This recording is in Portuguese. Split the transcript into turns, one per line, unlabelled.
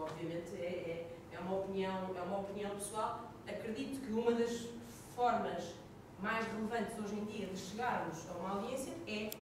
obviamente é uma opinião pessoal. Acredito que uma das formas mais relevantes hoje em dia de chegarmos a uma audiência é